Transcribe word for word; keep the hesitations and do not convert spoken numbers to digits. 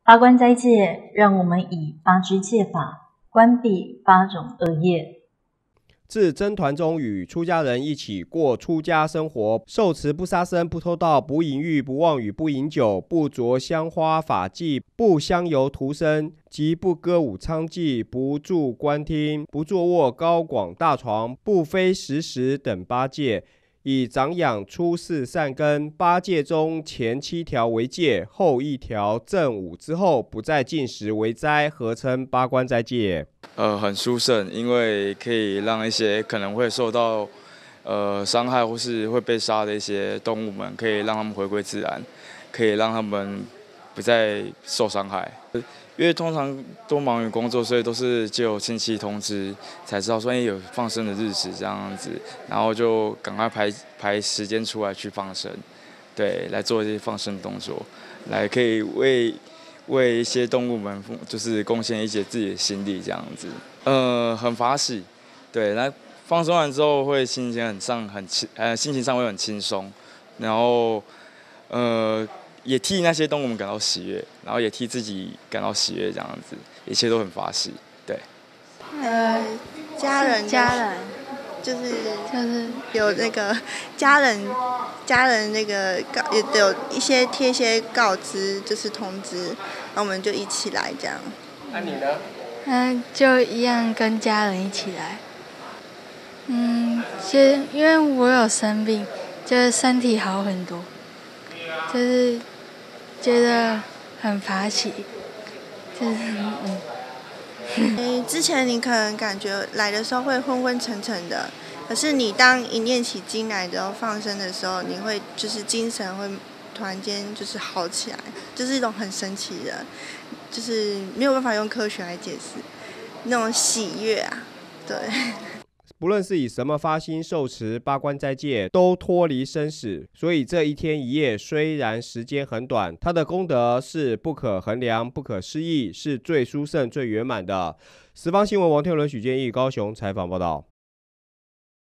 八关斋戒，让我们以八支戒法关闭八种恶业。 自僧团中与出家人一起过出家生活，受持不杀生、不偷盗、不淫欲、不妄语、不饮酒、不着香花法器、不香油涂身，及不歌舞娼妓、不住官厅、不坐卧高广大床、不非时时等八戒，以长养出世善根。八戒中前七条为戒，后一条正午之后不再进食为斋，合称八关斋戒。 呃，很殊胜，因为可以让一些可能会受到呃伤害或是会被杀的一些动物们，可以让他们回归自然，可以让他们不再受伤害。因为通常都忙于工作，所以都是借由亲戚通知才知道说，哎，有放生的日子这样子，然后就赶快排排时间出来去放生，对，来做一些放生的动作，来可以为为一些动物们就是贡献一些自己的心力这样子，呃，很法喜，对，那放松完之后会心情很上很轻，呃，心情上会很轻松，然后呃。也替那些动物们感到喜悦，然后也替自己感到喜悦，这样子，一切都很法喜，对。 呃，家人， 家人， 就是就是有那个家人，家人那个告有有一些贴一些告知，就是通知，然后我们就一起来这样。 那、啊、你呢？ 嗯，就一样跟家人一起来。嗯，其实因为我有生病，就是身体好很多，就是。觉得很法喜，就是嗯。 欸，之前你可能感觉来的时候会昏昏沉沉的，可是你当一念起经来然后放生的时候，你会就是精神会突然间就是好起来，就是一种很神奇的，就是没有办法用科学来解释那种喜悦啊，对。 不论是以什么发心受持八关斋戒，都脱离生死。所以这一天一夜虽然时间很短，它的功德是不可衡量、不可思议，是最殊胜、最圆满的。十方新闻王天伦、许建义高雄采访报道。